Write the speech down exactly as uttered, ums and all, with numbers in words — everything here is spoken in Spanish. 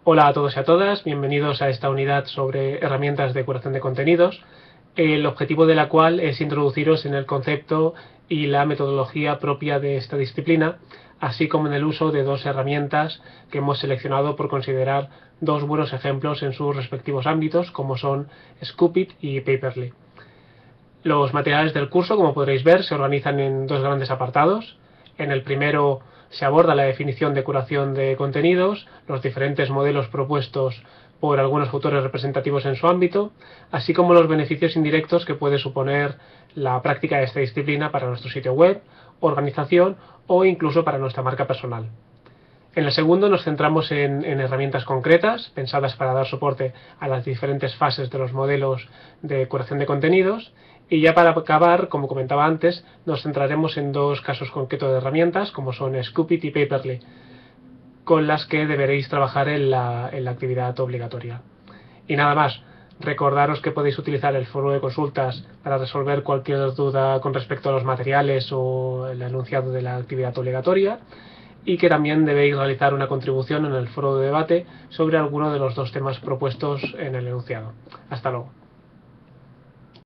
Hola a todos y a todas, bienvenidos a esta unidad sobre herramientas de curación de contenidos, el objetivo de la cual es introduciros en el concepto y la metodología propia de esta disciplina, así como en el uso de dos herramientas que hemos seleccionado por considerar dos buenos ejemplos en sus respectivos ámbitos, como son Scoopit y Paperly. Los materiales del curso, como podréis ver, se organizan en dos grandes apartados. En el primero se aborda la definición de curación de contenidos, los diferentes modelos propuestos por algunos autores representativos en su ámbito, así como los beneficios indirectos que puede suponer la práctica de esta disciplina para nuestro sitio web, organización o incluso para nuestra marca personal. En el segundo nos centramos en, en herramientas concretas, pensadas para dar soporte a las diferentes fases de los modelos de curación de contenidos. Y ya para acabar, como comentaba antes, nos centraremos en dos casos concretos de herramientas, como son Scoopit y Paperly, con las que deberéis trabajar en la, en la actividad obligatoria. Y nada más, recordaros que podéis utilizar el foro de consultas para resolver cualquier duda con respecto a los materiales o el enunciado de la actividad obligatoria, y que también debéis realizar una contribución en el foro de debate sobre alguno de los dos temas propuestos en el enunciado. Hasta luego.